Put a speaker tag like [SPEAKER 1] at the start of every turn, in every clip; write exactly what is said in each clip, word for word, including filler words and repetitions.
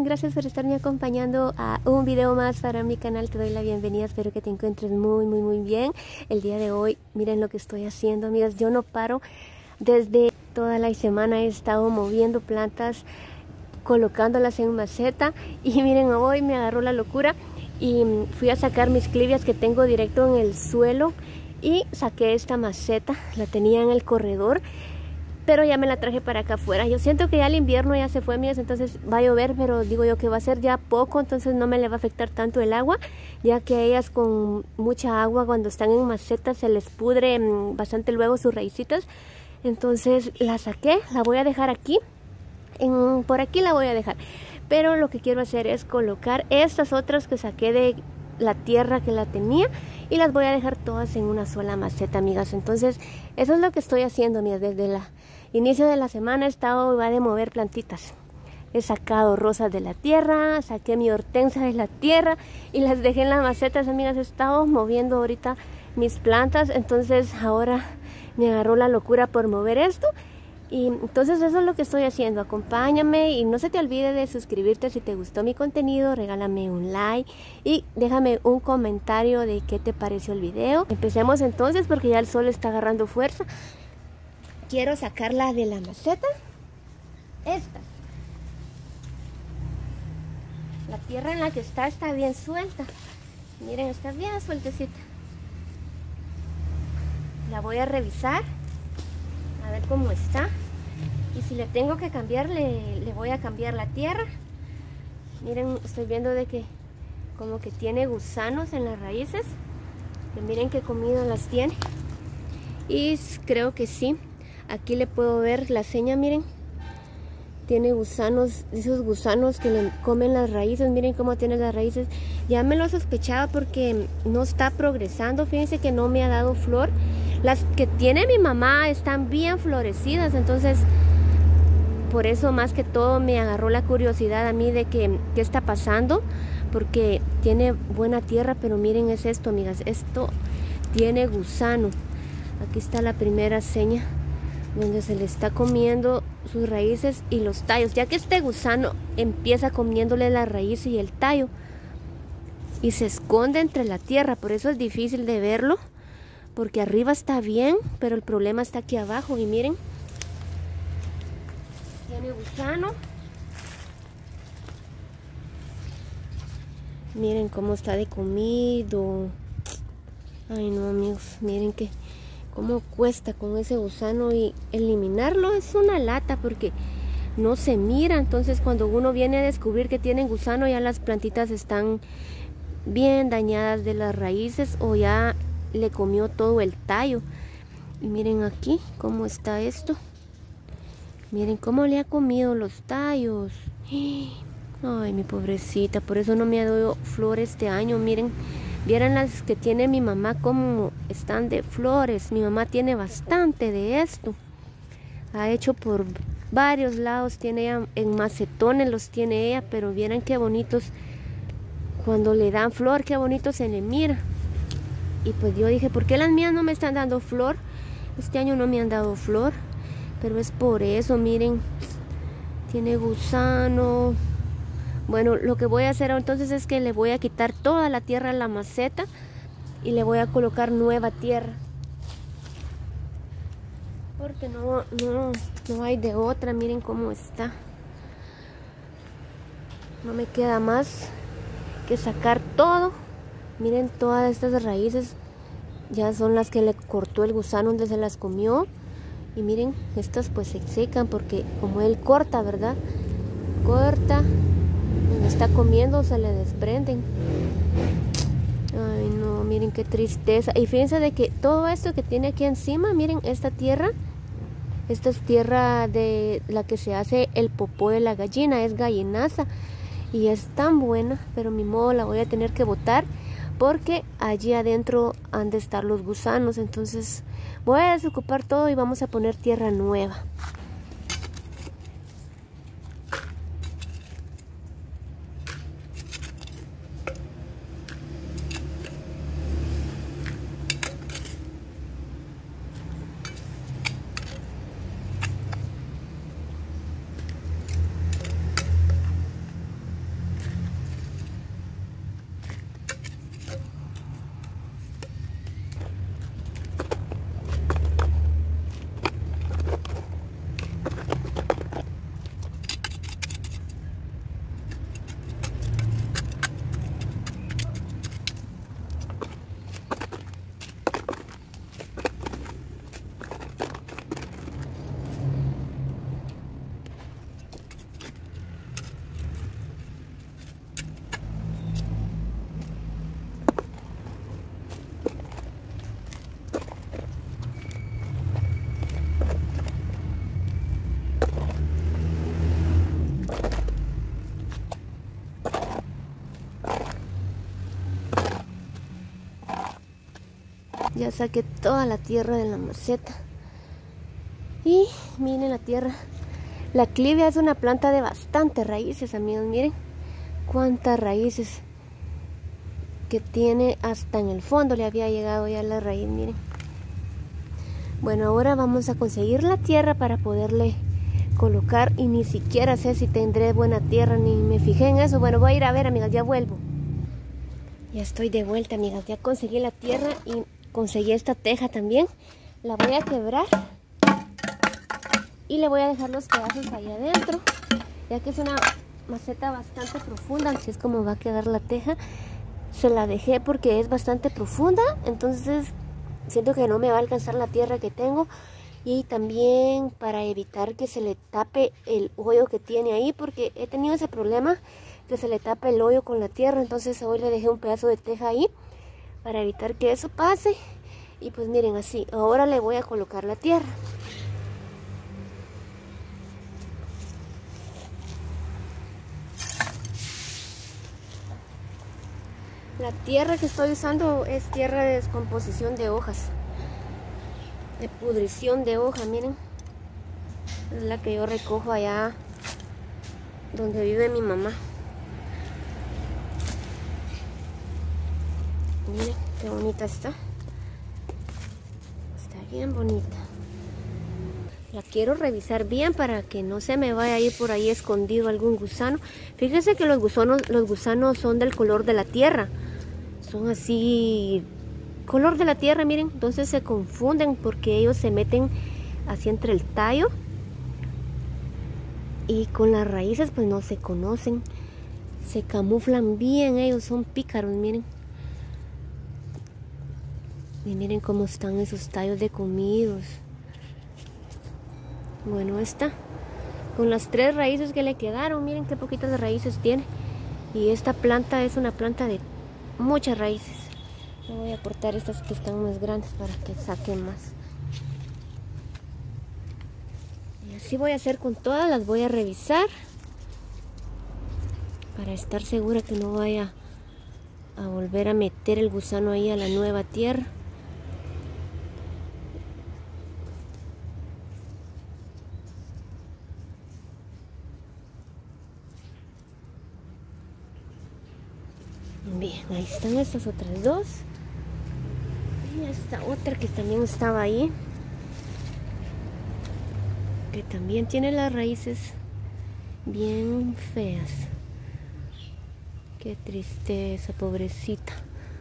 [SPEAKER 1] están? Gracias por estarme acompañando a un video más para mi canal. Te doy la bienvenida, espero que te encuentres muy muy muy bien. El día de hoy, miren lo que estoy haciendo, amigas. Yo no paro, desde toda la semana he estado moviendo plantas, colocándolas en maceta. Y miren, hoy me agarró la locura y fui a sacar mis clivias que tengo directo en el suelo. Y saqué esta maceta, la tenía en el corredor, pero ya me la traje para acá afuera. Yo siento que ya el invierno ya se fue, amigas, entonces va a llover, pero digo yo que va a ser ya poco, entonces no me le va a afectar tanto el agua, ya que a ellas con mucha agua cuando están en maceta se les pudre bastante luego sus raícitas. Entonces la saqué, la voy a dejar aquí, en, por aquí la voy a dejar. Pero lo que quiero hacer es colocar estas otras que saqué de la tierra que la tenía y las voy a dejar todas en una sola maceta, amigas. Entonces eso es lo que estoy haciendo, amigas. Desde el inicio de la semana he estado va de mover plantitas. He sacado rosas de la tierra, saqué mi hortensia de la tierra y las dejé en las macetas, amigas. He estado moviendo ahorita mis plantas, entonces ahora me agarró la locura por mover esto. Y entonces eso es lo que estoy haciendo. Acompáñame y no se te olvide de suscribirte si te gustó mi contenido. Regálame un like y déjame un comentario de qué te pareció el video. Empecemos entonces porque ya el sol está agarrando fuerza. Quiero sacarla de la maceta. Estas. La tierra en la que está está bien suelta. Miren, está bien sueltecita. La voy a revisar. A ver cómo está. Y si le tengo que cambiar, le, le voy a cambiar la tierra. Miren, estoy viendo de que como que tiene gusanos en las raíces. Que miren qué comida las tiene. Y creo que sí. Aquí le puedo ver la seña, miren. Tiene gusanos, esos gusanos que le comen las raíces. Miren cómo tiene las raíces. Ya me lo sospechaba porque no está progresando. Fíjense que no me ha dado flor. Las que tiene mi mamá están bien florecidas, entonces por eso más que todo me agarró la curiosidad a mí de que qué está pasando, porque tiene buena tierra, pero miren es esto, amigas, esto tiene gusano. Aquí está la primera seña donde se le está comiendo sus raíces y los tallos, ya que este gusano empieza comiéndole la raíz y el tallo y se esconde entre la tierra, por eso es difícil de verlo. Porque arriba está bien, pero el problema está aquí abajo. Y miren, tiene gusano. Miren cómo está de comido. Ay no, amigos, miren que cómo cuesta con ese gusano. Y eliminarlo es una lata porque no se mira. Entonces cuando uno viene a descubrir que tienen gusano, ya las plantitas están bien dañadas de las raíces o ya le comió todo el tallo. Y miren aquí cómo está esto. Miren cómo le ha comido los tallos. Ay, mi pobrecita, por eso no me ha dado flor este año. Miren, vieran las que tiene mi mamá cómo están de flores. Mi mamá tiene bastante de esto. Ha hecho por varios lados, tiene ella, en macetones los tiene ella, pero vieran qué bonitos cuando le dan flor, qué bonito se le mira. Y pues yo dije, ¿por qué las mías no me están dando flor? Este año no me han dado flor. Pero es por eso, miren. Tiene gusano. Bueno, lo que voy a hacer entonces es que le voy a quitar toda la tierra a la maceta. Y le voy a colocar nueva tierra. Porque no, no, no hay de otra. Miren cómo está. No me queda más que sacar todo. Miren todas estas raíces, ya son las que le cortó el gusano donde se las comió. Y miren, estas pues se secan porque como él corta, ¿verdad? Corta, donde está comiendo se le desprenden. Ay no, miren qué tristeza. Y fíjense de que todo esto que tiene aquí encima, miren esta tierra. Esta es tierra de la que se hace el popó de la gallina, es gallinaza. Y es tan buena, pero mi modo la voy a tener que botar. Porque allí adentro han de estar los gusanos. Entonces voy a desocupar todo y vamos a poner tierra nueva. Ya saqué toda la tierra de la maceta. Y miren la tierra. La clivia es una planta de bastantes raíces, amigos. Miren cuántas raíces que tiene, hasta en el fondo le había llegado ya la raíz, miren. Bueno, ahora vamos a conseguir la tierra para poderle colocar, y ni siquiera sé si tendré buena tierra, ni me fijé en eso. Bueno, voy a ir a ver, amigas, ya vuelvo. Ya estoy de vuelta, amigas, ya conseguí la tierra y conseguí esta teja también. La voy a quebrar y le voy a dejar los pedazos ahí adentro, ya que es una maceta bastante profunda. Así es como va a quedar la teja. Se la dejé porque es bastante profunda, entonces siento que no me va a alcanzar la tierra que tengo. Y también para evitar que se le tape el hoyo que tiene ahí, porque he tenido ese problema que se le tape el hoyo con la tierra. Entonces hoy le dejé un pedazo de teja ahí para evitar que eso pase. Y pues miren, así, ahora le voy a colocar la tierra. La tierra que estoy usando es tierra de descomposición de hojas, de pudrición de hoja, miren. Es la que yo recojo allá donde vive mi mamá. Miren qué bonita está. Está bien bonita. La quiero revisar bien para que no se me vaya a ir por ahí escondido algún gusano. Fíjense que los gusanos, los gusanos son del color de la tierra. Son así, color de la tierra, miren. Entonces se confunden porque ellos se meten así entre el tallo. Y con las raíces pues no se conocen. Se camuflan bien, ellos son pícaros, miren. Y miren cómo están esos tallos decomidos. Bueno, esta, con las tres raíces que le quedaron, miren qué poquitas raíces tiene. Y esta planta es una planta de muchas raíces. Me voy a cortar estas que están más grandes para que saquen más. Y así voy a hacer con todas, las voy a revisar para estar segura que no vaya a volver a meter el gusano ahí a la nueva tierra. Bien, ahí están estas otras dos. Y esta otra que también estaba ahí, que también tiene las raíces bien feas. Qué tristeza, pobrecita.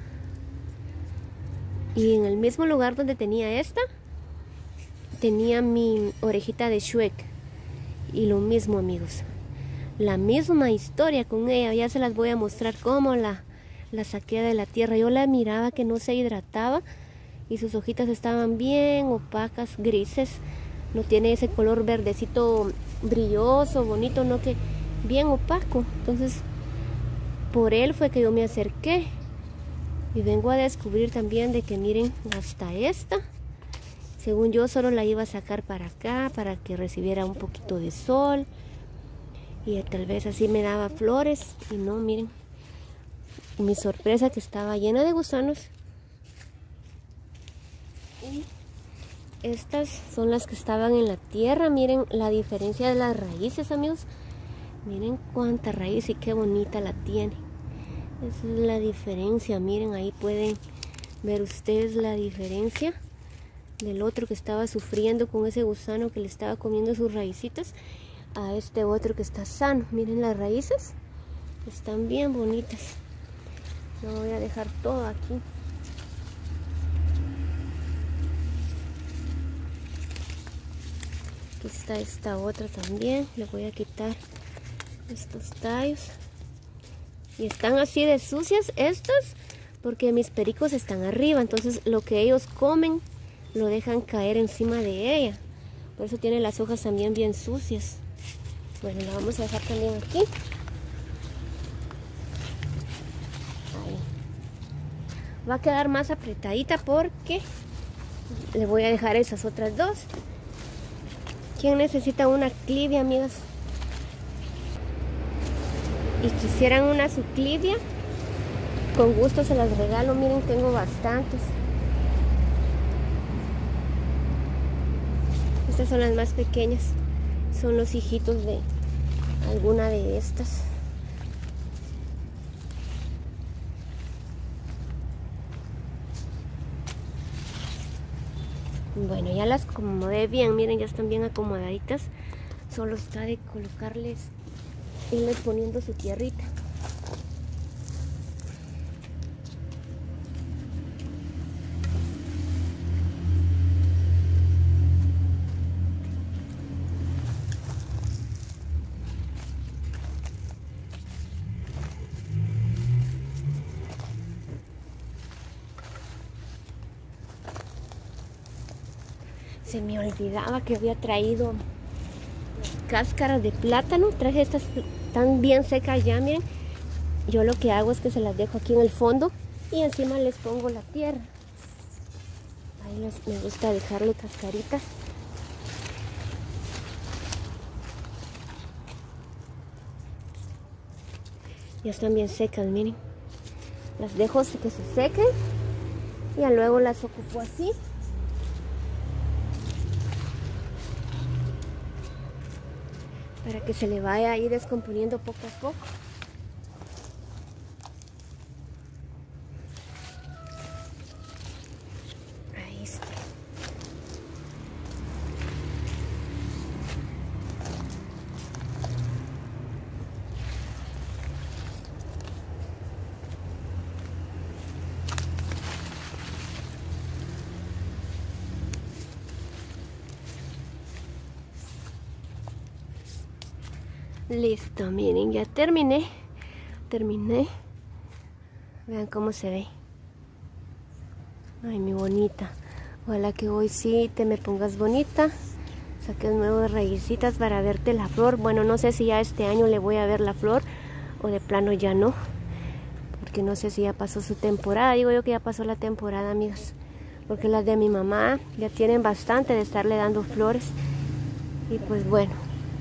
[SPEAKER 1] Y en el mismo lugar donde tenía esta, tenía mi orejita de Shrek. Y lo mismo, amigos, la misma historia con ella. Ya se las voy a mostrar cómo la La saqué de la tierra. Yo la miraba que no se hidrataba y sus hojitas estaban bien opacas, grises. No tiene ese color verdecito brilloso, bonito, no, que bien opaco. Entonces por él fue que yo me acerqué y vengo a descubrir también de que miren, hasta esta, según yo solo la iba a sacar para acá para que recibiera un poquito de sol y tal vez así me daba flores. Y no, miren, mi sorpresa que estaba llena de gusanos. Y estas son las que estaban en la tierra. Miren la diferencia de las raíces, amigos. Miren cuánta raíz y qué bonita la tiene. Esa es la diferencia. Miren, ahí pueden ver ustedes la diferencia del otro que estaba sufriendo con ese gusano que le estaba comiendo sus raícitas, a este otro que está sano. Miren las raíces, están bien bonitas. Lo voy a dejar todo aquí. Aquí está esta otra también. Le voy a quitar estos tallos. Y están así de sucias estas porque mis pericos están arriba. Entonces lo que ellos comen lo dejan caer encima de ella. Por eso tiene las hojas también bien sucias. Bueno, la vamos a dejar también aquí. Va a quedar más apretadita porque le voy a dejar esas otras dos. ¿Quién necesita una clivia, amigas? Y quisieran una subclivia, con gusto se las regalo. Miren, tengo bastantes. Estas son las más pequeñas. Son los hijitos de alguna de estas. Bueno, ya las acomodé bien. Miren, ya están bien acomodaditas. Solo está de colocarles, irles poniendo su tierrita. Se me olvidaba que había traído cáscaras de plátano. Traje estas tan bien secas ya, miren. Yo lo que hago es que se las dejo aquí en el fondo y encima les pongo la tierra. Ahí les, me gusta dejarle cascaritas. Ya están bien secas, miren. Las dejo que se sequen y luego las ocupo así. Para que se le vaya a ir descomponiendo poco a poco. Ahí está. Listo, miren, ya terminé. Terminé. Vean cómo se ve. Ay, mi bonita. Ojalá que hoy sí te me pongas bonita. Saques nuevas raícitas para verte la flor. Bueno, no sé si ya este año le voy a ver la flor o de plano ya no. Porque no sé si ya pasó su temporada. Digo yo que ya pasó la temporada, amigas. Porque las de mi mamá ya tienen bastante de estarle dando flores. Y pues bueno.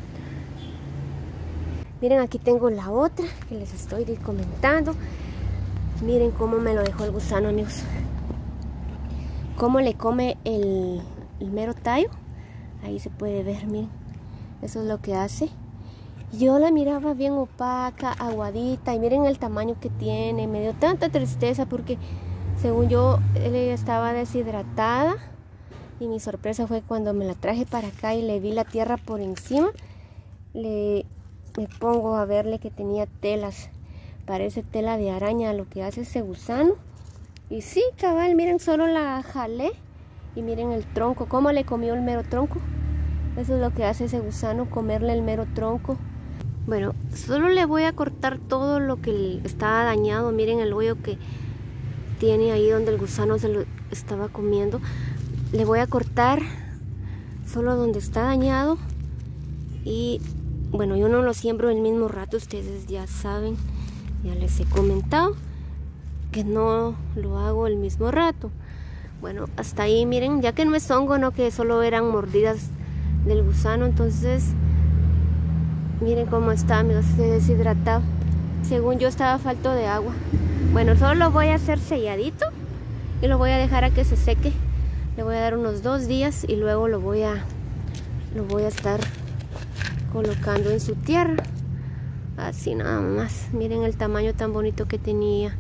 [SPEAKER 1] Miren, aquí tengo la otra que les estoy comentando. Miren cómo me lo dejó el gusano, amigos. Cómo le come el, el mero tallo. Ahí se puede ver, miren. Eso es lo que hace. Yo la miraba bien opaca, aguadita. Y miren el tamaño que tiene. Me dio tanta tristeza porque, según yo, ella estaba deshidratada. Y mi sorpresa fue cuando me la traje para acá y le vi la tierra por encima. Le... Me pongo a verle que tenía telas. Parece tela de araña lo que hace ese gusano. Y sí, cabal, miren, solo la jalé. Y miren el tronco, cómo le comió el mero tronco. Eso es lo que hace ese gusano, comerle el mero tronco. Bueno, solo le voy a cortar todo lo que estaba dañado. Miren el hoyo que tiene ahí donde el gusano se lo estaba comiendo. Le voy a cortar solo donde está dañado. Y... bueno, yo no lo siembro el mismo rato, ustedes ya saben, ya les he comentado que no lo hago el mismo rato. Bueno, hasta ahí, miren, ya que no es hongo, no que solo eran mordidas del gusano, entonces miren cómo está, amigos, deshidratado. Según yo estaba falto de agua. Bueno, solo lo voy a hacer selladito y lo voy a dejar a que se seque. Le voy a dar unos dos días y luego lo voy a, lo voy a estar colocando en su tierra, así nada más. Miren el tamaño tan bonito que tenía,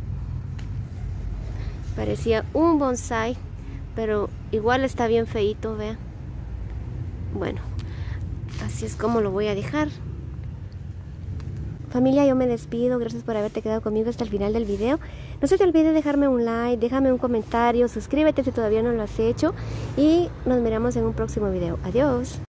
[SPEAKER 1] parecía un bonsai, pero igual está bien feito, vean. Bueno, así es como lo voy a dejar. Familia, yo me despido, gracias por haberte quedado conmigo hasta el final del video. No se te olvide dejarme un like, déjame un comentario, suscríbete si todavía no lo has hecho y nos miramos en un próximo video. Adiós.